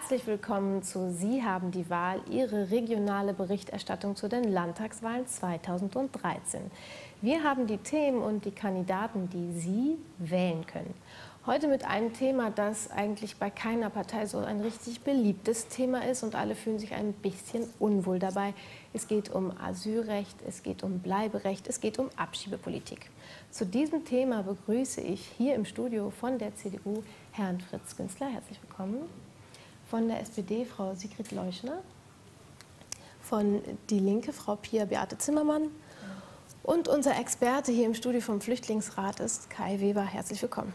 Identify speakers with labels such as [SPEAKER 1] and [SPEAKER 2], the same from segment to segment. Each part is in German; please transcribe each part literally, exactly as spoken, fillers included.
[SPEAKER 1] Herzlich willkommen zu Sie haben die Wahl, Ihre regionale Berichterstattung zu den Landtagswahlen zweitausenddreizehn. Wir haben die Themen und die Kandidaten, die Sie wählen können. Heute mit einem Thema, das eigentlich bei keiner Partei so ein richtig beliebtes Thema ist und alle fühlen sich ein bisschen unwohl dabei. Es geht um Asylrecht, es geht um Bleiberecht, es geht um Abschiebepolitik. Zu diesem Thema begrüße ich hier im Studio von der C D U Herrn Fritz Günzler. Herzlich willkommen. Von der S P D Frau Sigrid Leuschner, von Die Linke Frau Pia Beate Zimmermann und unser Experte hier im Studio vom Flüchtlingsrat ist Kai Weber. Herzlich willkommen.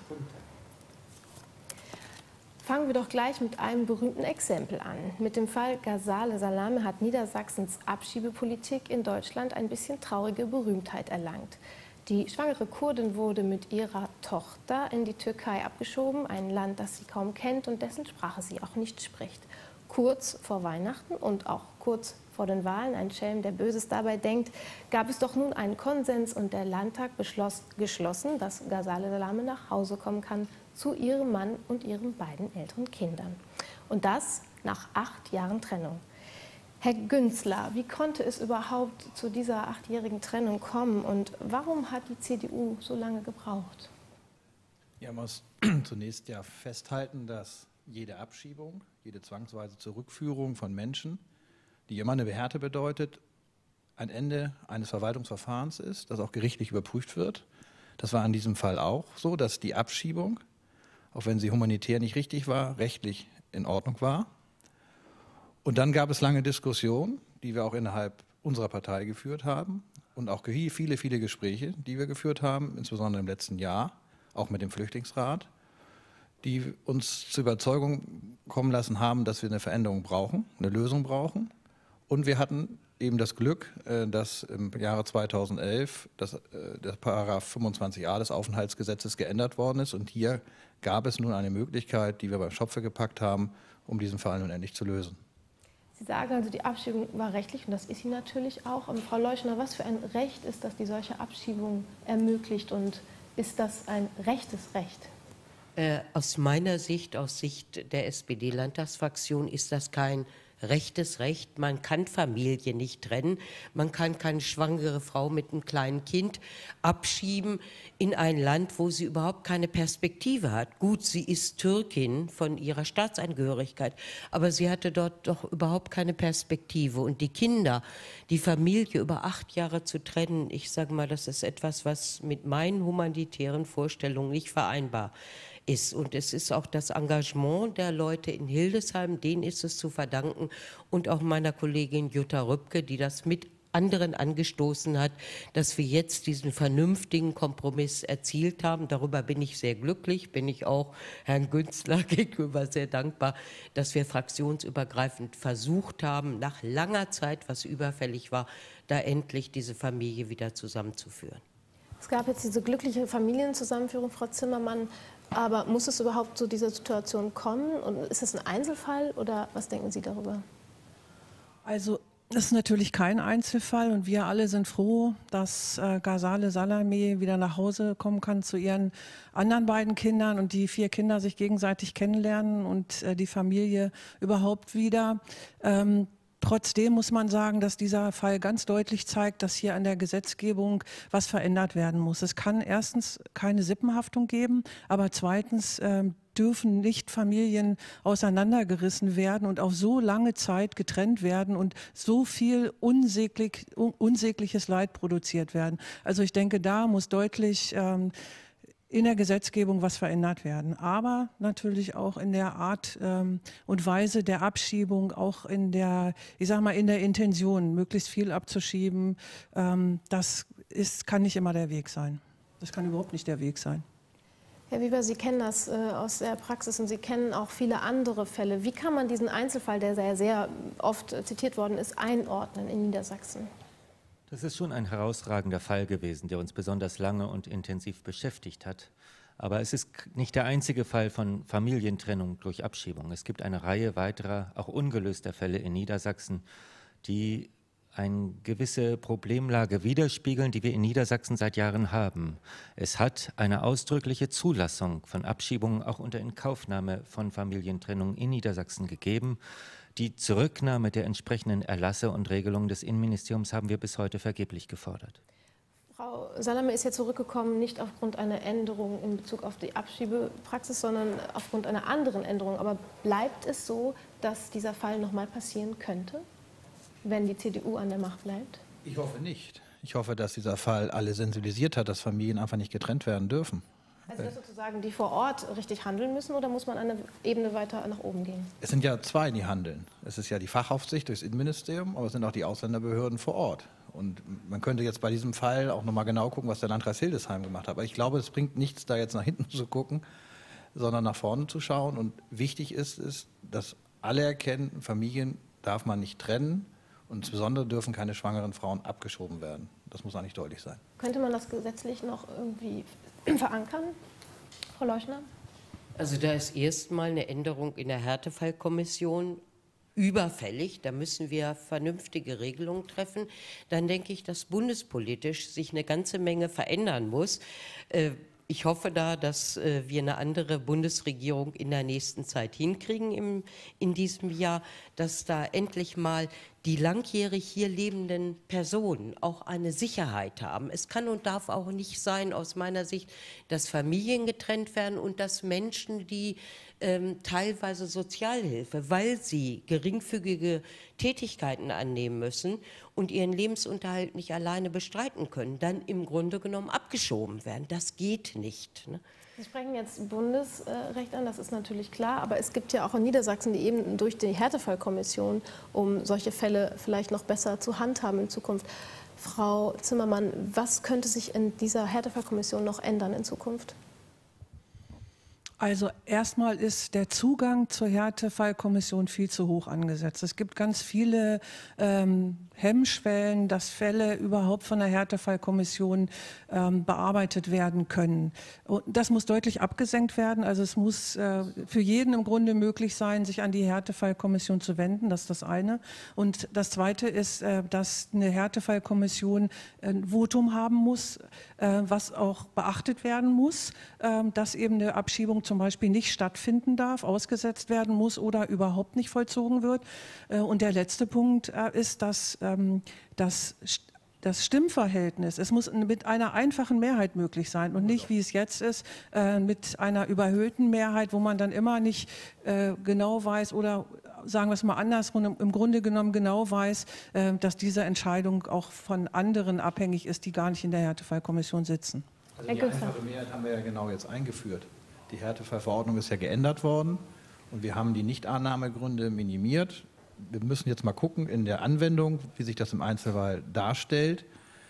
[SPEAKER 1] Fangen wir doch gleich mit einem berühmten Exempel an. Mit dem Fall Ghazale Salameh hat Niedersachsens Abschiebepolitik in Deutschland ein bisschen traurige Berühmtheit erlangt. Die schwangere Kurdin wurde mit ihrer Tochter in die Türkei abgeschoben, ein Land, das sie kaum kennt und dessen Sprache sie auch nicht spricht. Kurz vor Weihnachten und auch kurz vor den Wahlen, ein Schelm, der Böses dabei denkt, gab es doch nun einen Konsens und der Landtag beschloss, geschlossen, dass Ghazale Salameh nach Hause kommen kann zu ihrem Mann und ihren beiden älteren Kindern. Und das nach acht Jahren Trennung. Herr Günzler, wie konnte es überhaupt zu dieser achtjährigen Trennung kommen und warum hat die C D U so lange gebraucht?
[SPEAKER 2] Ja, man muss zunächst ja festhalten, dass jede Abschiebung, jede zwangsweise Zurückführung von Menschen, die immer eine Härte bedeutet, ein Ende eines Verwaltungsverfahrens ist, das auch gerichtlich überprüft wird. Das war in diesem Fall auch so, dass die Abschiebung, auch wenn sie humanitär nicht richtig war, rechtlich in Ordnung war. Und dann gab es lange Diskussionen, die wir auch innerhalb unserer Partei geführt haben und auch viele, viele Gespräche, die wir geführt haben, insbesondere im letzten Jahr, auch mit dem Flüchtlingsrat, die uns zur Überzeugung kommen lassen haben, dass wir eine Veränderung brauchen, eine Lösung brauchen. Und wir hatten eben das Glück, dass im Jahre zweitausendelf das, der Paragraph fünfundzwanzig a des Aufenthaltsgesetzes geändert worden ist. Und hier gab es nun eine Möglichkeit, die wir beim Schopfe gepackt haben, um diesen Fall nun endlich zu lösen.
[SPEAKER 1] Sie sagen also, die Abschiebung war rechtlich und das ist sie natürlich auch. Aber Frau Leuschner, was für ein Recht ist das, die solche Abschiebung ermöglicht und ist das ein rechtes Recht?
[SPEAKER 3] Äh, aus meiner Sicht, aus Sicht der S P D-Landtagsfraktion ist das kein rechtes Recht. Man kann Familie nicht trennen. Man kann keine schwangere Frau mit einem kleinen Kind abschieben in ein Land, wo sie überhaupt keine Perspektive hat. Gut, sie ist Türkin von ihrer Staatsangehörigkeit, aber sie hatte dort doch überhaupt keine Perspektive. Und die Kinder, die Familie über acht Jahre zu trennen, ich sage mal, das ist etwas, was mit meinen humanitären Vorstellungen nicht vereinbar ist. Und es ist auch das Engagement der Leute in Hildesheim, denen ist es zu verdanken und auch meiner Kollegin Jutta Rübke, die das mit anderen angestoßen hat, dass wir jetzt diesen vernünftigen Kompromiss erzielt haben. Darüber bin ich sehr glücklich, bin ich auch Herrn Günzler gegenüber sehr dankbar, dass wir fraktionsübergreifend versucht haben, nach langer Zeit, was überfällig war, da endlich diese Familie wieder zusammenzuführen.
[SPEAKER 1] Es gab jetzt diese glückliche Familienzusammenführung, Frau Zimmermann. Aber muss es überhaupt zu dieser Situation kommen? Und ist es ein Einzelfall oder was denken Sie darüber?
[SPEAKER 4] Also das ist natürlich kein Einzelfall und wir alle sind froh, dass äh, Ghazale Salameh wieder nach Hause kommen kann zu ihren anderen beiden Kindern und die vier Kinder sich gegenseitig kennenlernen und äh, die Familie überhaupt wieder. Ähm, Trotzdem muss man sagen, dass dieser Fall ganz deutlich zeigt, dass hier an der Gesetzgebung was verändert werden muss. Es kann erstens keine Sippenhaftung geben, aber zweitens äh, dürfen nicht Familien auseinandergerissen werden und auf so lange Zeit getrennt werden und so viel unsäglich, un unsägliches Leid produziert werden. Also ich denke, da muss deutlich ähm, in der Gesetzgebung was verändert werden, aber natürlich auch in der Art ähm, und Weise der Abschiebung, auch in der, ich sag mal, in der Intention, möglichst viel abzuschieben. Ähm, das ist, kann nicht immer der Weg sein. Das kann überhaupt nicht der Weg sein.
[SPEAKER 1] Herr Weber, Sie kennen das äh, aus der Praxis und Sie kennen auch viele andere Fälle. Wie kann man diesen Einzelfall, der sehr, sehr oft zitiert worden ist, einordnen in Niedersachsen?
[SPEAKER 5] Das ist schon ein herausragender Fall gewesen, der uns besonders lange und intensiv beschäftigt hat. Aber es ist nicht der einzige Fall von Familientrennung durch Abschiebung. Es gibt eine Reihe weiterer, auch ungelöster Fälle in Niedersachsen, die eine gewisse Problemlage widerspiegeln, die wir in Niedersachsen seit Jahren haben. Es hat eine ausdrückliche Zulassung von Abschiebungen auch unter Inkaufnahme von Familientrennungen in Niedersachsen gegeben. Die Zurücknahme der entsprechenden Erlasse und Regelungen des Innenministeriums haben wir bis heute vergeblich gefordert.
[SPEAKER 1] Frau Salameh ist ja zurückgekommen, nicht aufgrund einer Änderung in Bezug auf die Abschiebepraxis, sondern aufgrund einer anderen Änderung. Aber bleibt es so, dass dieser Fall noch mal passieren könnte, wenn die C D U an der Macht bleibt?
[SPEAKER 2] Ich hoffe nicht. Ich hoffe, dass dieser Fall alle sensibilisiert hat, dass Familien einfach nicht getrennt werden dürfen.
[SPEAKER 1] Also dass sozusagen die vor Ort richtig handeln müssen, oder muss man eine Ebene weiter nach oben gehen?
[SPEAKER 2] Es sind ja zwei, die handeln. Es ist ja die Fachaufsicht durchs Innenministerium, aber es sind auch die Ausländerbehörden vor Ort. Und man könnte jetzt bei diesem Fall auch noch mal genau gucken, was der Landkreis Hildesheim gemacht hat. Aber ich glaube, es bringt nichts, da jetzt nach hinten zu gucken, sondern nach vorne zu schauen. Und wichtig ist es, dass alle erkennen, Familien darf man nicht trennen. Und insbesondere dürfen keine schwangeren Frauen abgeschoben werden. Das muss eigentlich deutlich sein.
[SPEAKER 1] Könnte man das gesetzlich noch irgendwie verankern, Frau Leuschner?
[SPEAKER 3] Also da ist erstmal eine Änderung in der Härtefallkommission überfällig. Da müssen wir vernünftige Regelungen treffen. Dann denke ich, dass bundespolitisch sich eine ganze Menge verändern muss. Ich hoffe da, dass wir eine andere Bundesregierung in der nächsten Zeit hinkriegen im, in diesem Jahr, dass da endlich mal die langjährig hier lebenden Personen auch eine Sicherheit haben. Es kann und darf auch nicht sein, aus meiner Sicht, dass Familien getrennt werden und dass Menschen, die ähm, teilweise Sozialhilfe, weil sie geringfügige Tätigkeiten annehmen müssen und ihren Lebensunterhalt nicht alleine bestreiten können, dann im Grunde genommen abgeschoben werden. Das geht nicht, ne?
[SPEAKER 1] Sie sprechen jetzt Bundesrecht an, das ist natürlich klar, aber es gibt ja auch in Niedersachsen die eben durch die Härtefallkommission, um solche Fälle vielleicht noch besser zu handhaben in Zukunft. Frau Zimmermann, was könnte sich in dieser Härtefallkommission noch ändern in Zukunft?
[SPEAKER 4] Also erstmal ist der Zugang zur Härtefallkommission viel zu hoch angesetzt. Es gibt ganz viele ähm, Hemmschwellen, dass Fälle überhaupt von der Härtefallkommission ähm, bearbeitet werden können. Und das muss deutlich abgesenkt werden. Also es muss äh, für jeden im Grunde möglich sein, sich an die Härtefallkommission zu wenden. Das ist das eine. Und das zweite ist, äh, dass eine Härtefallkommission ein Votum haben muss, äh, was auch beachtet werden muss, äh, dass eben eine Abschiebung zum Beispiel nicht stattfinden darf, ausgesetzt werden muss oder überhaupt nicht vollzogen wird. Und der letzte Punkt ist, dass das, das Stimmverhältnis, es muss mit einer einfachen Mehrheit möglich sein und nicht, wie es jetzt ist, mit einer überhöhten Mehrheit, wo man dann immer nicht genau weiß oder sagen wir es mal andersrum, im Grunde genommen genau weiß, dass diese Entscheidung auch von anderen abhängig ist, die gar nicht in der Härtefallkommission sitzen.
[SPEAKER 2] Also die einfache Mehrheit haben wir ja genau jetzt eingeführt. Die Härtefallverordnung ist ja geändert worden und wir haben die Nichtannahmegründe minimiert. Wir müssen jetzt mal gucken in der Anwendung, wie sich das im Einzelfall darstellt.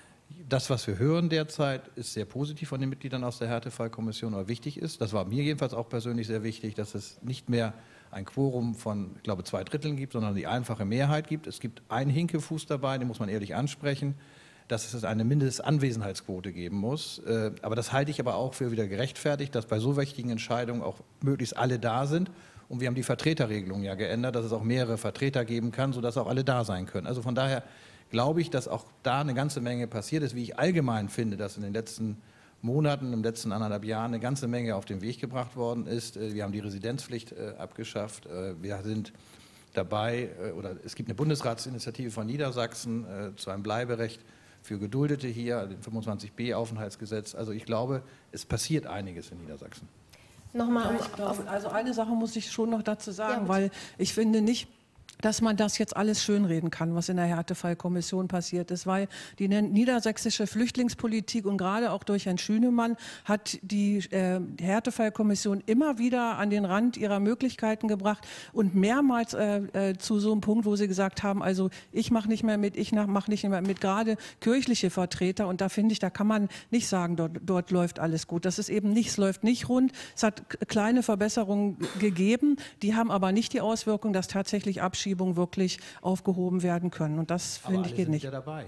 [SPEAKER 2] Das, was wir hören derzeit, ist sehr positiv von den Mitgliedern aus der Härtefallkommission, aber wichtig ist, das war mir jedenfalls auch persönlich sehr wichtig, dass es nicht mehr ein Quorum von, ich glaube, zwei Dritteln gibt, sondern die einfache Mehrheit gibt. Es gibt einen Hinkefuß dabei, den muss man ehrlich ansprechen, dass es eine Mindestanwesenheitsquote geben muss. Aber das halte ich aber auch für wieder gerechtfertigt, dass bei so wichtigen Entscheidungen auch möglichst alle da sind. Und wir haben die Vertreterregelung ja geändert, dass es auch mehrere Vertreter geben kann, sodass auch alle da sein können. Also von daher glaube ich, dass auch da eine ganze Menge passiert ist, wie ich allgemein finde, dass in den letzten Monaten, im letzten anderthalb Jahren eine ganze Menge auf den Weg gebracht worden ist. Wir haben die Residenzpflicht abgeschafft. Wir sind dabei, oder es gibt eine Bundesratsinitiative von Niedersachsen zu einem Bleiberecht für Geduldete hier, dem fünfundzwanzig b Aufenthaltsgesetz. Also ich glaube, es passiert einiges in Niedersachsen.
[SPEAKER 1] Nochmal,
[SPEAKER 4] ja, ich glaube, also eine Sache muss ich schon noch dazu sagen,
[SPEAKER 1] ja,
[SPEAKER 4] weil ich finde nicht, dass man das jetzt alles schönreden kann, was in der Härtefallkommission passiert ist, weil die niedersächsische Flüchtlingspolitik und gerade auch durch Herrn Schünemann hat die äh, Härtefallkommission immer wieder an den Rand ihrer Möglichkeiten gebracht und mehrmals äh, äh, zu so einem Punkt, wo sie gesagt haben, also ich mache nicht mehr mit, ich mache nicht mehr mit, gerade kirchliche Vertreter, und da finde ich, da kann man nicht sagen, dort, dort läuft alles gut. Das ist eben nicht, es läuft nicht rund, es hat kleine Verbesserungen gegeben, die haben aber nicht die Auswirkung, dass tatsächlich Abschiebungen wirklich aufgehoben werden können. Und das, finde ich, geht nicht.
[SPEAKER 2] Ja dabei.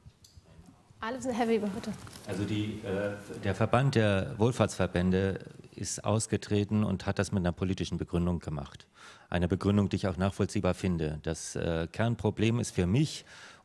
[SPEAKER 1] Alle sind heavy, bitte.
[SPEAKER 5] Also die, äh, der Verband der Wohlfahrtsverbände ist ausgetreten und hat das mit einer politischen Begründung gemacht. Eine Begründung, die ich auch nachvollziehbar finde. Das äh, Kernproblem ist für mich,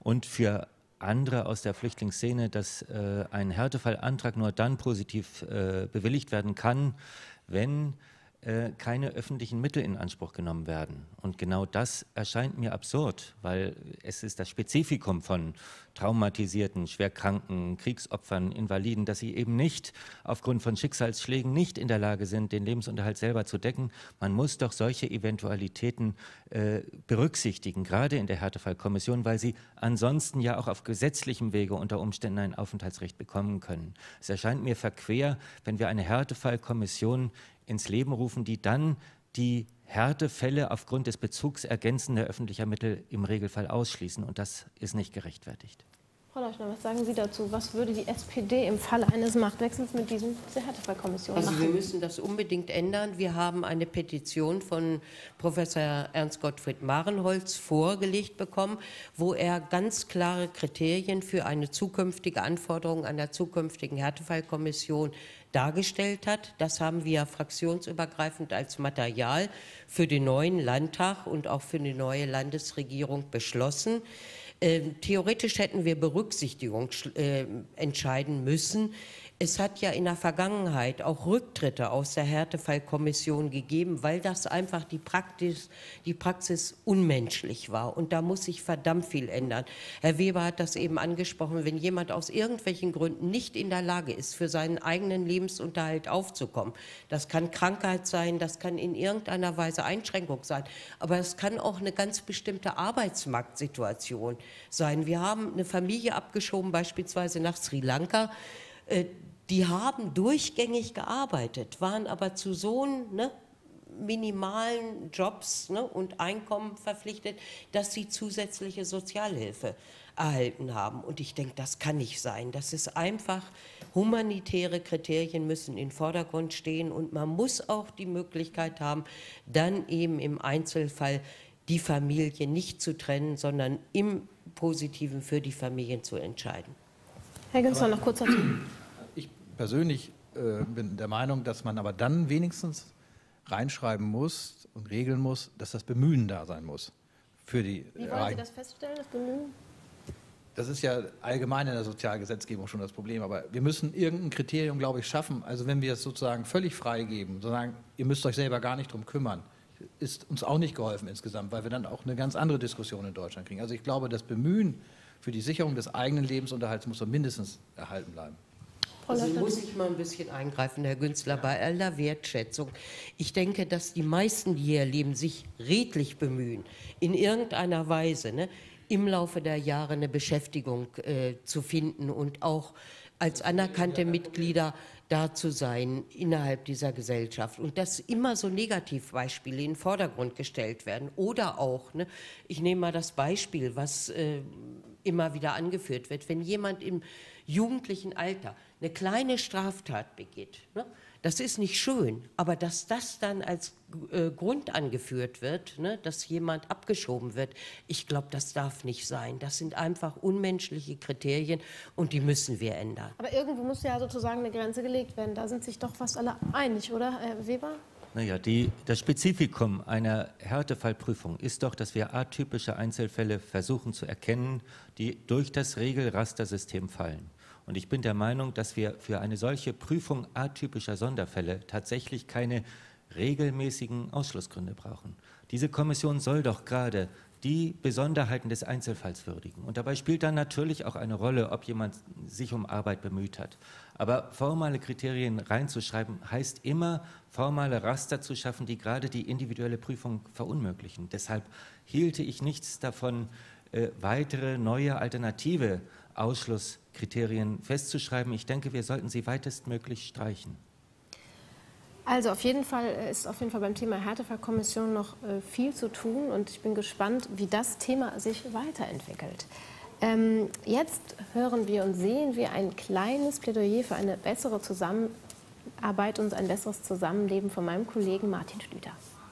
[SPEAKER 5] und für andere aus der Flüchtlingsszene, dass äh, ein Härtefallantrag nur dann positiv äh, bewilligt werden kann, wenn äh, keine öffentlichen Mittel in Anspruch genommen werden. Und genau das erscheint mir absurd, weil es ist das Spezifikum von traumatisierten, schwerkranken, Kriegsopfern, Invaliden, dass sie eben nicht aufgrund von Schicksalsschlägen nicht in der Lage sind, den Lebensunterhalt selber zu decken. Man muss doch solche Eventualitäten äh, berücksichtigen, gerade in der Härtefallkommission, weil sie ansonsten ja auch auf gesetzlichem Wege unter Umständen ein Aufenthaltsrecht bekommen können. Es erscheint mir verquer, wenn wir eine Härtefallkommission ins Leben rufen, die dann die Härtefälle aufgrund des Bezugs ergänzender öffentlicher Mittel im Regelfall ausschließen. Und das ist nicht gerechtfertigt.
[SPEAKER 1] Frau Leuschner, was sagen Sie dazu? Was würde die S P D im Falle eines Machtwechsels mit diesem, dieser Härtefallkommission machen?
[SPEAKER 3] Also wir müssen das unbedingt ändern. Wir haben eine Petition von Professor Ernst Gottfried Marenholz vorgelegt bekommen, wo er ganz klare Kriterien für eine zukünftige Anforderung einer zukünftigen Härtefallkommission dargestellt hat. Das haben wir fraktionsübergreifend als Material für den neuen Landtag und auch für die neue Landesregierung beschlossen. Ähm, theoretisch hätten wir Berücksichtigung äh, entscheiden müssen. Es hat ja in der Vergangenheit auch Rücktritte aus der Härtefallkommission gegeben, weil das einfach die Praxis, die Praxis unmenschlich war. Und da muss sich verdammt viel ändern. Herr Weber hat das eben angesprochen, wenn jemand aus irgendwelchen Gründen nicht in der Lage ist, für seinen eigenen Lebensunterhalt aufzukommen. Das kann Krankheit sein, das kann in irgendeiner Weise Einschränkung sein, aber es kann auch eine ganz bestimmte Arbeitsmarktsituation sein. Wir haben eine Familie abgeschoben, beispielsweise nach Sri Lanka. Die haben durchgängig gearbeitet, waren aber zu so ne, minimalen Jobs ne, und Einkommen verpflichtet, dass sie zusätzliche Sozialhilfe erhalten haben. Und ich denke, das kann nicht sein. Das ist einfach, humanitäre Kriterien müssen im Vordergrund stehen und man muss auch die Möglichkeit haben, dann eben im Einzelfall die Familie nicht zu trennen, sondern im Positiven für die Familien zu entscheiden.
[SPEAKER 1] Herr Günzler, noch kurz dazu.
[SPEAKER 2] Ich persönlich äh, bin der Meinung, dass man aber dann wenigstens reinschreiben muss und regeln muss, dass das Bemühen da sein muss. Für die
[SPEAKER 1] Wie wollen Sie das feststellen, das Bemühen?
[SPEAKER 2] Das ist ja allgemein in der Sozialgesetzgebung schon das Problem, aber wir müssen irgendein Kriterium, glaube ich, schaffen. Also wenn wir es sozusagen völlig freigeben, sozusagen, ihr müsst euch selber gar nicht drum kümmern, ist uns auch nicht geholfen insgesamt, weil wir dann auch eine ganz andere Diskussion in Deutschland kriegen. Also ich glaube, das Bemühen für die Sicherung des eigenen Lebensunterhalts muss so mindestens erhalten bleiben.
[SPEAKER 3] Also muss ich mal ein bisschen eingreifen, Herr Günzler, bei aller Wertschätzung. Ich denke, dass die meisten, die hier leben, sich redlich bemühen, in irgendeiner Weise ne, im Laufe der Jahre eine Beschäftigung äh, zu finden und auch als anerkannte Mitglieder da zu sein innerhalb dieser Gesellschaft. Und dass immer so Negativbeispiele in den Vordergrund gestellt werden. Oder auch, ne, ich nehme mal das Beispiel, was äh, immer wieder angeführt wird, wenn jemand im jugendlichen Alter eine kleine Straftat begeht, ne, das ist nicht schön, aber dass das dann als äh, Grund angeführt wird, ne, dass jemand abgeschoben wird, ich glaube, das darf nicht sein. Das sind einfach unmenschliche Kriterien und die müssen wir ändern.
[SPEAKER 1] Aber irgendwo muss ja sozusagen eine Grenze gelegt werden. Da sind sich doch fast alle einig, oder, Herr Weber?
[SPEAKER 5] Naja, die, das Spezifikum einer Härtefallprüfung ist doch, dass wir atypische Einzelfälle versuchen zu erkennen, die durch das Regelrastersystem fallen. Und ich bin der Meinung, dass wir für eine solche Prüfung atypischer Sonderfälle tatsächlich keine regelmäßigen Ausschlussgründe brauchen. Diese Kommission soll doch gerade die Besonderheiten des Einzelfalls würdigen. Und dabei spielt dann natürlich auch eine Rolle, ob jemand sich um Arbeit bemüht hat. Aber formale Kriterien reinzuschreiben, heißt immer, formale Raster zu schaffen, die gerade die individuelle Prüfung verunmöglichen. Deshalb hielte ich nichts davon, äh, weitere, neue, alternative Ausschlusskriterien festzuschreiben. Ich denke, wir sollten sie weitestmöglich streichen.
[SPEAKER 1] Also auf jeden Fall ist auf jeden Fall beim Thema Härtefallkommission noch äh, viel zu tun und ich bin gespannt, wie das Thema sich weiterentwickelt. Ähm, jetzt hören wir und sehen wir ein kleines Plädoyer für eine bessere Zusammenarbeit und ein besseres Zusammenleben von meinem Kollegen Martin Schlüter.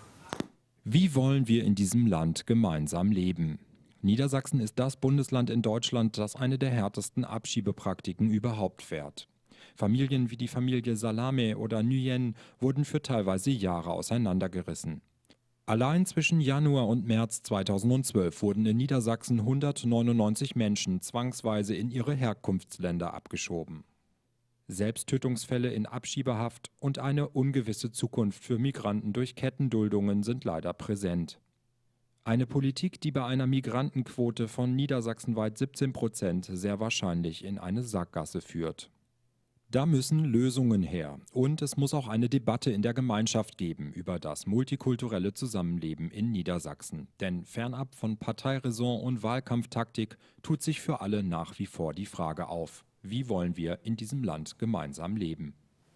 [SPEAKER 6] Wie wollen wir in diesem Land gemeinsam leben? Niedersachsen ist das Bundesland in Deutschland, das eine der härtesten Abschiebepraktiken überhaupt fährt. Familien wie die Familie Salameh oder Nguyen wurden für teilweise Jahre auseinandergerissen. Allein zwischen Januar und März zweitausendzwölf wurden in Niedersachsen hundertneunundneunzig Menschen zwangsweise in ihre Herkunftsländer abgeschoben. Selbsttötungsfälle in Abschiebehaft und eine ungewisse Zukunft für Migranten durch Kettenduldungen sind leider präsent. Eine Politik, die bei einer Migrantenquote von niedersachsenweit siebzehn Prozent sehr wahrscheinlich in eine Sackgasse führt. Da müssen Lösungen her und es muss auch eine Debatte in der Gemeinschaft geben über das multikulturelle Zusammenleben in Niedersachsen. Denn fernab von Parteiräson und Wahlkampftaktik tut sich für alle nach wie vor die Frage auf: Wie wollen wir in diesem Land gemeinsam leben?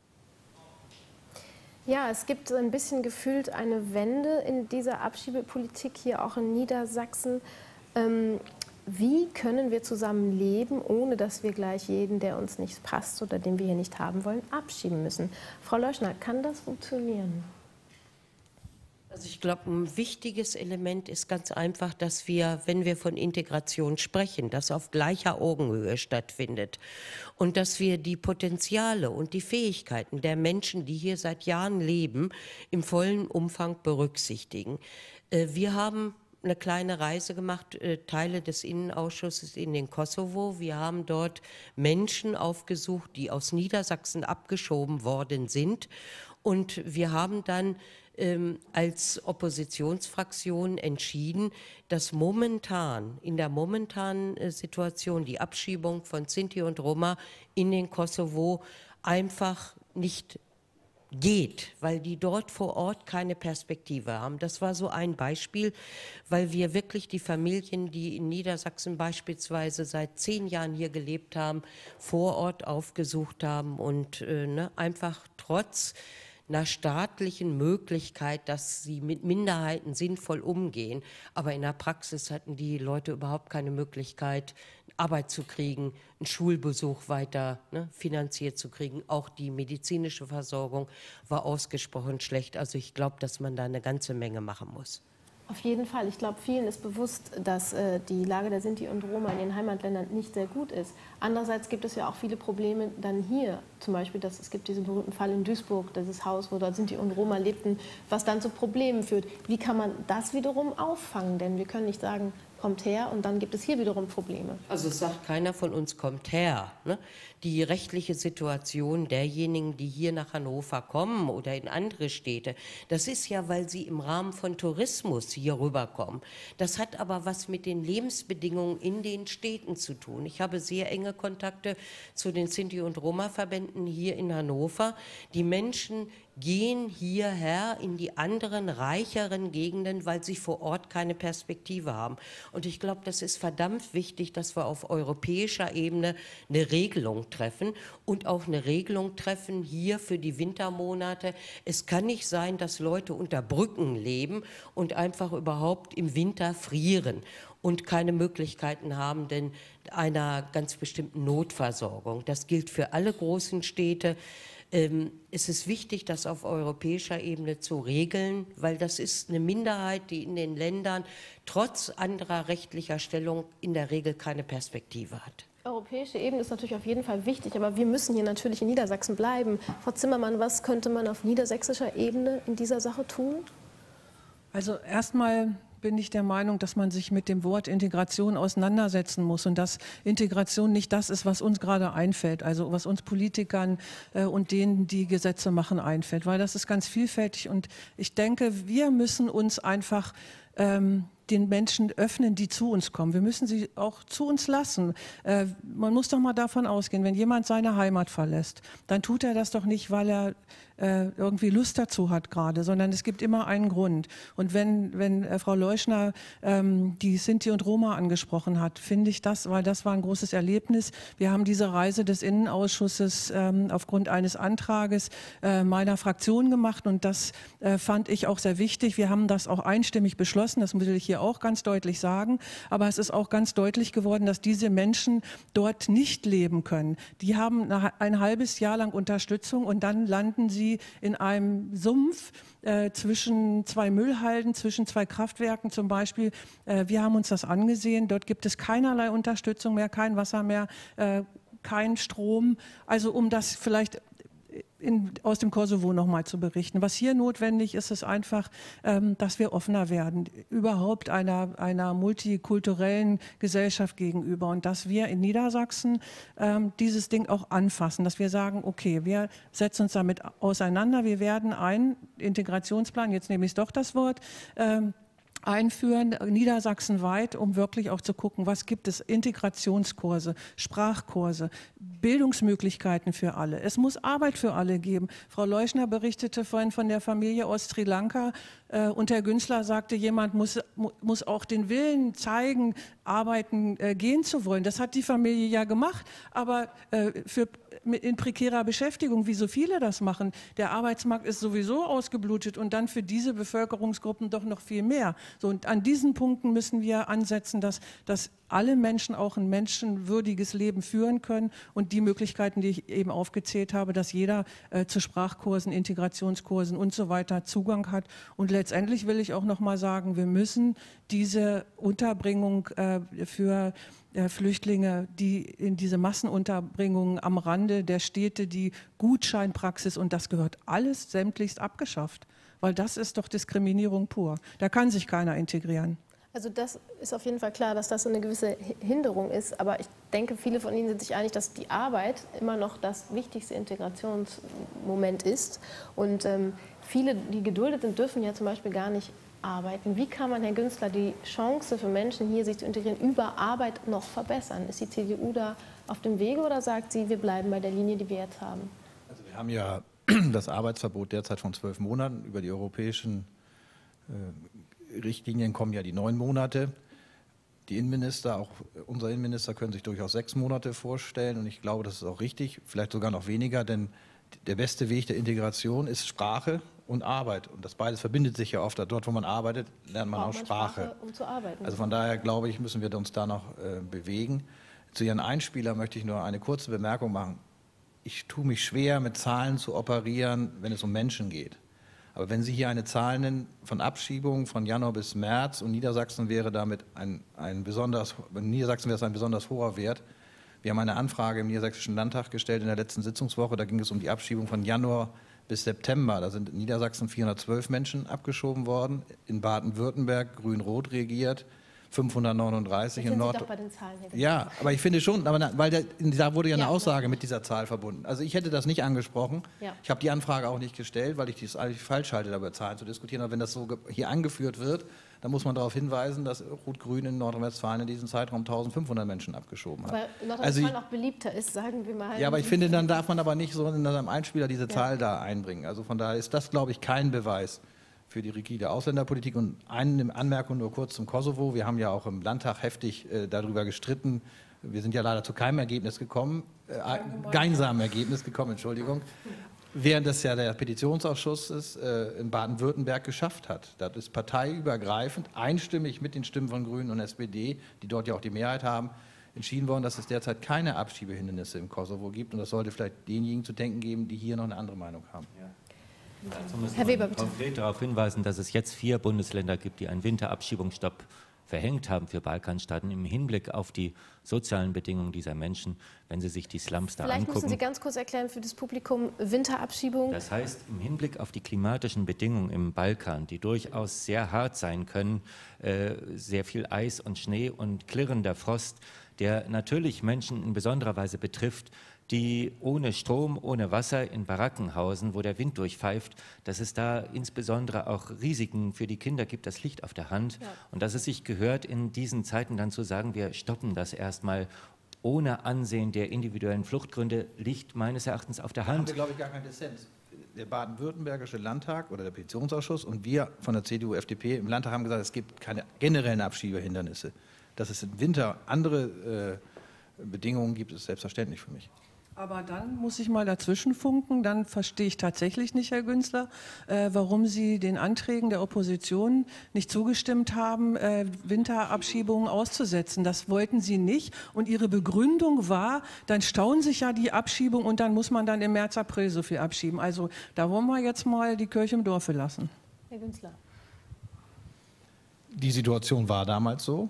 [SPEAKER 1] Ja, es gibt ein bisschen gefühlt eine Wende in dieser Abschiebepolitik hier auch in Niedersachsen. Ähm, Wie können wir zusammen leben, ohne dass wir gleich jeden, der uns nicht passt oder den wir hier nicht haben wollen, abschieben müssen? Frau Leuschner, kann das funktionieren?
[SPEAKER 3] Also ich glaube, ein wichtiges Element ist ganz einfach, dass wir, wenn wir von Integration sprechen, das auf gleicher Augenhöhe stattfindet und dass wir die Potenziale und die Fähigkeiten der Menschen, die hier seit Jahren leben, im vollen Umfang berücksichtigen. Wir haben eine kleine Reise gemacht, äh, Teile des Innenausschusses in den Kosovo. Wir haben dort Menschen aufgesucht, die aus Niedersachsen abgeschoben worden sind. Und wir haben dann ähm, als Oppositionsfraktion entschieden, dass momentan, in der momentanen äh, Situation, die Abschiebung von Sinti und Roma in den Kosovo einfach nicht geht, weil die dort vor Ort keine Perspektive haben. Das war so ein Beispiel, weil wir wirklich die Familien, die in Niedersachsen beispielsweise seit zehn Jahren hier gelebt haben, vor Ort aufgesucht haben und äh, ne, einfach trotz einer staatlichen Möglichkeit, dass sie mit Minderheiten sinnvoll umgehen, aber in der Praxis hatten die Leute überhaupt keine Möglichkeit, Arbeit zu kriegen, einen Schulbesuch weiter ne, finanziert zu kriegen. Auch die medizinische Versorgung war ausgesprochen schlecht. Also ich glaube, dass man da eine ganze Menge machen muss.
[SPEAKER 1] Auf jeden Fall. Ich glaube, vielen ist bewusst, dass äh, die Lage der Sinti und Roma in den Heimatländern nicht sehr gut ist. Andererseits gibt es ja auch viele Probleme dann hier. Zum Beispiel, dass es gibt diesen berühmten Fall in Duisburg, dieses Haus, wo dort Sinti und Roma lebten, was dann zu Problemen führt. Wie kann man das wiederum auffangen? Denn wir können nicht sagen, kommt her und dann gibt es hier wiederum Probleme.
[SPEAKER 3] Also es sagt keiner von uns, kommt her. Ne? Die rechtliche Situation derjenigen, die hier nach Hannover kommen oder in andere Städte, das ist ja, weil sie im Rahmen von Tourismus hier rüberkommen. Das hat aber was mit den Lebensbedingungen in den Städten zu tun. Ich habe sehr enge Kontakte zu den Sinti- und Roma-Verbänden hier in Hannover. Die Menschen gehen hierher in die anderen, reicheren Gegenden, weil sie vor Ort keine Perspektive haben. Und ich glaube, das ist verdammt wichtig, dass wir auf europäischer Ebene eine Regelung treffen und auch eine Regelung treffen hier für die Wintermonate. Es kann nicht sein, dass Leute unter Brücken leben und einfach überhaupt im Winter frieren und keine Möglichkeiten haben, denn einer ganz bestimmten Notversorgung. Das gilt für alle großen Städte. Ähm, es ist wichtig, das auf europäischer Ebene zu regeln, weil das ist eine Minderheit, die in den Ländern trotz anderer rechtlicher Stellung in der Regel keine Perspektive hat.
[SPEAKER 1] Europäische Ebene ist natürlich auf jeden Fall wichtig, aber wir müssen hier natürlich in Niedersachsen bleiben. Frau Zimmermann, was könnte man auf niedersächsischer Ebene in dieser Sache tun?
[SPEAKER 4] Also erstmal bin ich der Meinung, dass man sich mit dem Wort Integration auseinandersetzen muss und dass Integration nicht das ist, was uns gerade einfällt, also was uns Politikern äh, und denen, die Gesetze machen, einfällt, weil das ist ganz vielfältig und ich denke, wir müssen uns einfach ähm, den Menschen öffnen, die zu uns kommen. Wir müssen sie auch zu uns lassen. Äh, man muss doch mal davon ausgehen, wenn jemand seine Heimat verlässt, dann tut er das doch nicht, weil er äh, irgendwie Lust dazu hat gerade, sondern es gibt immer einen Grund. Und wenn, wenn äh, Frau Leuschner ähm, die Sinti und Roma angesprochen hat, finde ich das, weil das war ein großes Erlebnis. Wir haben diese Reise des Innenausschusses ähm, aufgrund eines Antrages äh, meiner Fraktion gemacht und das äh, fand ich auch sehr wichtig. Wir haben das auch einstimmig beschlossen, das will ich hier auch ganz deutlich sagen, aber es ist auch ganz deutlich geworden, dass diese Menschen dort nicht leben können. Die haben ein halbes Jahr lang Unterstützung und dann landen sie in einem Sumpf äh, zwischen zwei Müllhalden, zwischen zwei Kraftwerken zum Beispiel. Äh, wir haben uns das angesehen, dort gibt es keinerlei Unterstützung mehr, kein Wasser mehr, äh, kein Strom. Also um das vielleicht In, aus dem Kosovo noch mal zu berichten. Was hier notwendig ist, ist einfach, ähm, dass wir offener werden, überhaupt einer, einer multikulturellen Gesellschaft gegenüber und dass wir in Niedersachsen ähm, dieses Ding auch anfassen, dass wir sagen, okay, wir setzen uns damit auseinander, wir werden einen Integrationsplan, jetzt nehme ich doch das Wort, ähm, einführen, niedersachsenweit, um wirklich auch zu gucken, was gibt es, Integrationskurse, Sprachkurse, Bildungsmöglichkeiten für alle. Es muss Arbeit für alle geben. Frau Leuschner berichtete vorhin von der Familie aus Sri Lanka äh, und Herr Günzler sagte, jemand muss, muss auch den Willen zeigen, arbeiten äh, gehen zu wollen. Das hat die Familie ja gemacht, aber äh, für in prekärer Beschäftigung, wie so viele das machen. Der Arbeitsmarkt ist sowieso ausgeblutet und dann für diese Bevölkerungsgruppen doch noch viel mehr. So, und an diesen Punkten müssen wir ansetzen, dass, dass alle Menschen auch ein menschenwürdiges Leben führen können und die Möglichkeiten, die ich eben aufgezählt habe, dass jeder äh, zu Sprachkursen, Integrationskursen und so weiter Zugang hat. Und letztendlich will ich auch noch mal sagen, wir müssen diese Unterbringung äh, für äh, Flüchtlinge, die in diese Massenunterbringungen am Rande der Städte, die Gutscheinpraxis, und das gehört alles sämtlichst abgeschafft, weil das ist doch Diskriminierung pur. Da kann sich keiner integrieren.
[SPEAKER 1] Also das ist auf jeden Fall klar, dass das so eine gewisse Hinderung ist. Aber ich denke, viele von Ihnen sind sich einig, dass die Arbeit immer noch das wichtigste Integrationsmoment ist. Und ähm, viele, die geduldet sind, dürfen ja zum Beispiel gar nicht arbeiten. Wie kann man, Herr Günzler, die Chance für Menschen hier, sich zu integrieren, über Arbeit noch verbessern? Ist die C D U da auf dem Wege oder sagt sie, wir bleiben bei der Linie, die wir jetzt haben?
[SPEAKER 2] Also wir haben ja das Arbeitsverbot derzeit von zwölf Monaten. Über die europäischen äh, Richtlinien kommen ja die neun Monate. Die Innenminister, auch unser Innenminister, können sich durchaus sechs Monate vorstellen. Und ich glaube, das ist auch richtig, vielleicht sogar noch weniger, denn der beste Weg der Integration ist Sprache und Arbeit. Und das beides verbindet sich ja oft. Dort, wo man arbeitet, lernt man auch Sprache.
[SPEAKER 1] Sprache, um zu arbeiten.
[SPEAKER 2] Also von daher, glaube ich, müssen wir uns da noch äh, bewegen. Zu Ihren Einspieler möchte ich nur eine kurze Bemerkung machen. Ich tue mich schwer, mit Zahlen zu operieren, wenn es um Menschen geht. Aber wenn Sie hier eine Zahl nennen von Abschiebungen von Januar bis März und Niedersachsen wäre damit ein, ein besonders, in Niedersachsen wäre es ein besonders hoher Wert. Wir haben eine Anfrage im Niedersächsischen Landtag gestellt in der letzten Sitzungswoche. Da ging es um die Abschiebung von Januar bis September. Da sind in Niedersachsen vierhundertzwölf Menschen abgeschoben worden. In Baden-Württemberg grün-rot regiert. fünfhundertneununddreißig in Nord.
[SPEAKER 1] Doch bei den Zahlen hier.
[SPEAKER 2] Ja, aber ich finde schon, aber weil der, da wurde ja eine
[SPEAKER 1] Ja,
[SPEAKER 2] Aussage mit dieser Zahl verbunden. Also ich hätte das nicht angesprochen.
[SPEAKER 1] Ja.
[SPEAKER 2] Ich habe die Anfrage auch nicht gestellt, weil ich das eigentlich falsch halte, darüber Zahlen zu diskutieren. Aber wenn das so hier angeführt wird, dann muss man darauf hinweisen, dass Rot-Grün in Nordrhein-Westfalen in diesem Zeitraum eintausendfünfhundert Menschen abgeschoben hat.
[SPEAKER 1] Weil Nordrhein-Westfalen also auch beliebter ist, sagen wir mal.
[SPEAKER 2] Ja, aber ich finde, dann darf man aber nicht so in einem Einspieler diese Zahl ja. da einbringen. Also von daher ist das, glaube ich, kein Beweis für die rigide Ausländerpolitik. Und eine Anmerkung nur kurz zum Kosovo. Wir haben ja auch im Landtag heftig äh, darüber gestritten. Wir sind ja leider zu keinem Ergebnis gekommen, äh, gemeinsamen Ergebnis gekommen, Entschuldigung, während das ja der Petitionsausschuss ist, äh, in Baden-Württemberg geschafft hat. Das ist parteiübergreifend, einstimmig mit den Stimmen von Grünen und S P D, die dort ja auch die Mehrheit haben, entschieden worden, dass es derzeit keine Abschiebehindernisse im Kosovo gibt. Und das sollte vielleicht denjenigen zu denken geben, die hier noch eine andere Meinung haben. Ja.
[SPEAKER 5] Dazu muss Herr Weber, bitte. Konkret darauf hinweisen, dass es jetzt vier Bundesländer gibt, die einen Winterabschiebungsstopp verhängt haben für Balkanstaaten im Hinblick auf die sozialen Bedingungen dieser Menschen, wenn sie sich die Slums da
[SPEAKER 1] Vielleicht
[SPEAKER 5] angucken.
[SPEAKER 1] Vielleicht müssen Sie ganz kurz erklären für das Publikum Winterabschiebung.
[SPEAKER 5] Das heißt, im Hinblick auf die klimatischen Bedingungen im Balkan, die durchaus sehr hart sein können, äh, sehr viel Eis und Schnee und klirrender Frost, der natürlich Menschen in besonderer Weise betrifft, die ohne Strom, ohne Wasser in Baracken hausen, wo der Wind durchpfeift, dass es da insbesondere auch Risiken für die Kinder gibt, das liegt auf der Hand. Ja. Und dass es sich gehört, in diesen Zeiten dann zu sagen, wir stoppen das erstmal ohne Ansehen der individuellen Fluchtgründe, liegt meines Erachtens auf der Hand. Da haben
[SPEAKER 2] wir, glaube ich, gar keinen Dissens. Der baden-württembergische Landtag oder der Petitionsausschuss und wir von der C D U, F D P im Landtag haben gesagt, es gibt keine generellen Abschiebehindernisse. Dass es im Winter andere äh, Bedingungen gibt, ist selbstverständlich für mich.
[SPEAKER 4] Aber dann muss ich mal dazwischen funken, dann verstehe ich tatsächlich nicht, Herr Günzler, äh, warum Sie den Anträgen der Opposition nicht zugestimmt haben, äh, Winterabschiebungen auszusetzen. Das wollten Sie nicht und Ihre Begründung war, dann stauen sich ja die Abschiebungen und dann muss man dann im März, April so viel abschieben. Also da wollen wir jetzt mal die Kirche im Dorfe lassen.
[SPEAKER 1] Herr Günzler.
[SPEAKER 2] Die Situation war damals so.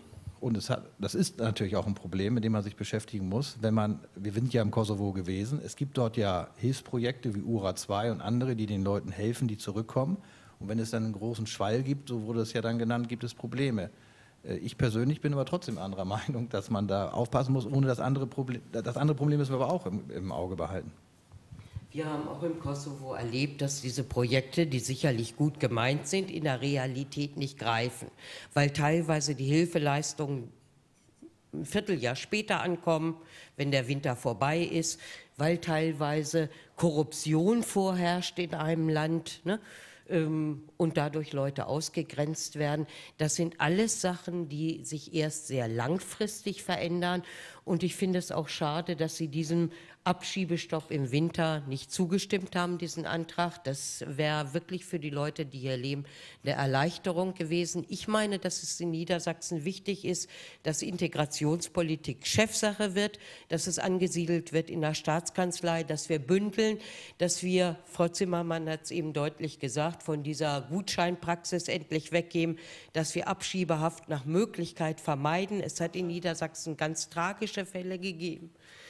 [SPEAKER 2] Und es hat, das ist natürlich auch ein Problem, mit dem man sich beschäftigen muss. Wenn man, wir sind ja im Kosovo gewesen, es gibt dort ja Hilfsprojekte wie U R A zwei und andere, die den Leuten helfen, die zurückkommen. Und wenn es dann einen großen Schwall gibt, so wurde es ja dann genannt, gibt es Probleme. Ich persönlich bin aber trotzdem anderer Meinung, dass man da aufpassen muss, ohne das andere Problem, das andere Problem müssen wir aber auch im, im Auge behalten.
[SPEAKER 3] Wir haben auch im Kosovo erlebt, dass diese Projekte, die sicherlich gut gemeint sind, in der Realität nicht greifen, weil teilweise die Hilfeleistungen ein Vierteljahr später ankommen, wenn der Winter vorbei ist, weil teilweise Korruption vorherrscht in einem Land, ne? Und dadurch Leute ausgegrenzt werden. Das sind alles Sachen, die sich erst sehr langfristig verändern. Und ich finde es auch schade, dass Sie diesem Abschiebestopp im Winter nicht zugestimmt haben, diesen Antrag. Das wäre wirklich für die Leute, die hier leben, eine Erleichterung gewesen. Ich meine, dass es in Niedersachsen wichtig ist, dass Integrationspolitik Chefsache wird, dass es angesiedelt wird in der Staatskanzlei, dass wir bündeln, dass wir, Frau Zimmermann hat es eben deutlich gesagt, von dieser Gutscheinpraxis endlich weggehen, dass wir Abschiebehaft nach Möglichkeit vermeiden. Es hat in Niedersachsen ganz tragische Fälle gegeben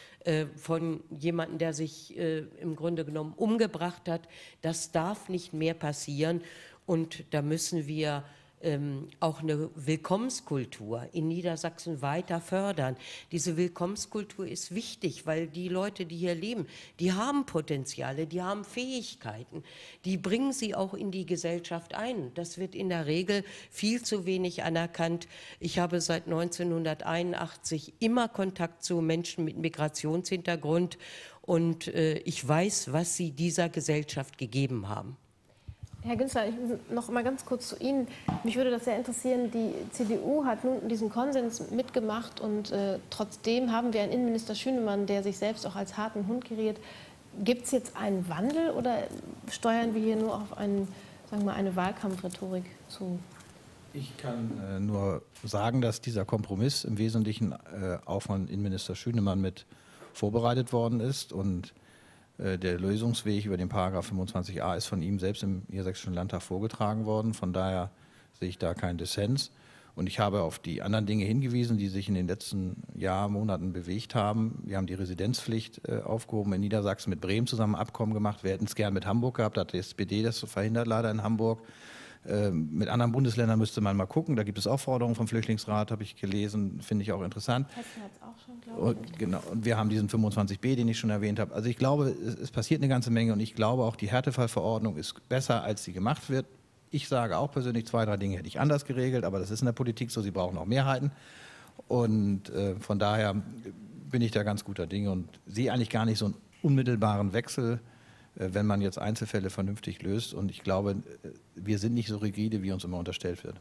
[SPEAKER 3] von jemandem, der sich äh, im Grunde genommen umgebracht hat. Das darf nicht mehr passieren und da müssen wir ähm, auch eine Willkommenskultur in Niedersachsen weiter fördern. Diese Willkommenskultur ist wichtig, weil die Leute, die hier leben, die haben Potenziale, die haben Fähigkeiten, die bringen sie auch in die Gesellschaft ein. Das wird in der Regel viel zu wenig anerkannt. Ich habe seit neunzehnhunderteinundachtzig immer Kontakt zu Menschen mit Migrationshintergrund und äh, ich weiß, was sie dieser Gesellschaft gegeben haben.
[SPEAKER 1] Herr Günzler, noch mal ganz kurz zu Ihnen. Mich würde das sehr interessieren. Die C D U hat nun diesen Konsens mitgemacht und äh, trotzdem haben wir einen Innenminister Schünemann, der sich selbst auch als harten Hund geriert. Gibt es jetzt einen Wandel oder steuern wir hier nur auf einen, sagen wir mal, eine Wahlkampfrhetorik zu?
[SPEAKER 2] Ich kann äh, nur sagen, dass dieser Kompromiss im Wesentlichen äh, auch von Innenminister Schünemann mit vorbereitet worden ist und der Lösungsweg über den Paragraph fünfundzwanzig a ist von ihm selbst im Niedersächsischen Landtag vorgetragen worden. Von daher sehe ich da keinen Dissens. Und ich habe auf die anderen Dinge hingewiesen, die sich in den letzten Jahren, Monaten bewegt haben. Wir haben die Residenzpflicht aufgehoben in Niedersachsen, mit Bremen zusammen Abkommen gemacht. Wir hätten es gern mit Hamburg gehabt, da hat die S P D das verhindert, leider in Hamburg. Mit anderen Bundesländern müsste man mal gucken. Da gibt es auch Forderungen vom Flüchtlingsrat, habe ich gelesen, finde ich auch interessant.
[SPEAKER 1] Hessen hat es auch schon, glaube ich.
[SPEAKER 2] Und, genau, und wir haben diesen fünfundzwanzig b, den ich schon erwähnt habe. Also ich glaube, es, es passiert eine ganze Menge und ich glaube auch, die Härtefallverordnung ist besser, als sie gemacht wird. Ich sage auch persönlich, zwei, drei Dinge hätte ich anders geregelt, aber das ist in der Politik so, sie brauchen auch Mehrheiten. Und äh, von daher bin ich da ganz guter Dinge und sehe eigentlich gar nicht so einen unmittelbaren Wechsel, wenn man jetzt Einzelfälle vernünftig löst. Und ich glaube, wir sind nicht so rigide, wie uns immer unterstellt wird.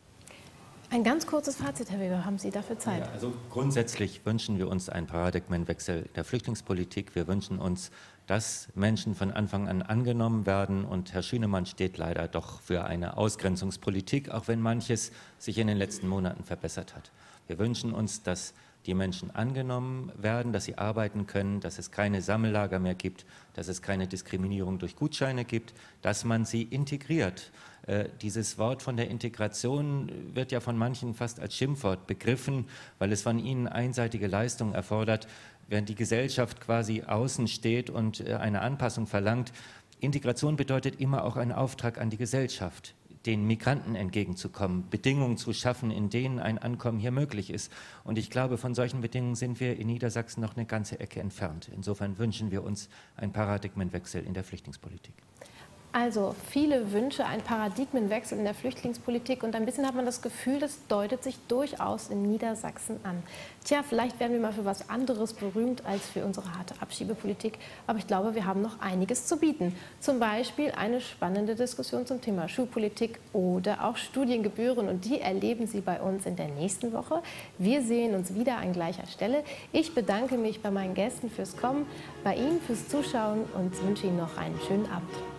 [SPEAKER 1] Ein ganz kurzes Fazit, Herr Weber, haben Sie dafür Zeit?
[SPEAKER 5] Ja, also grundsätzlich wünschen wir uns einen Paradigmenwechsel der Flüchtlingspolitik. Wir wünschen uns, dass Menschen von Anfang an angenommen werden. Und Herr Schünemann steht leider doch für eine Ausgrenzungspolitik, auch wenn manches sich in den letzten Monaten verbessert hat. Wir wünschen uns, dass die Menschen angenommen werden, dass sie arbeiten können, dass es keine Sammellager mehr gibt, dass es keine Diskriminierung durch Gutscheine gibt, dass man sie integriert. Äh, dieses Wort von der Integration wird ja von manchen fast als Schimpfwort begriffen, weil es von ihnen einseitige Leistungen erfordert, während die Gesellschaft quasi außen steht und äh, eine Anpassung verlangt. Integration bedeutet immer auch einen Auftrag an die Gesellschaft, den Migranten entgegenzukommen, Bedingungen zu schaffen, in denen ein Ankommen hier möglich ist. Und ich glaube, von solchen Bedingungen sind wir in Niedersachsen noch eine ganze Ecke entfernt. Insofern wünschen wir uns einen Paradigmenwechsel in der Flüchtlingspolitik.
[SPEAKER 1] Also viele Wünsche, ein Paradigmenwechsel in der Flüchtlingspolitik und ein bisschen hat man das Gefühl, das deutet sich durchaus in Niedersachsen an. Tja, vielleicht werden wir mal für was anderes berühmt als für unsere harte Abschiebepolitik, aber ich glaube, wir haben noch einiges zu bieten. Zum Beispiel eine spannende Diskussion zum Thema Schulpolitik oder auch Studiengebühren und die erleben Sie bei uns in der nächsten Woche. Wir sehen uns wieder an gleicher Stelle. Ich bedanke mich bei meinen Gästen fürs Kommen, bei Ihnen fürs Zuschauen und wünsche Ihnen noch einen schönen Abend.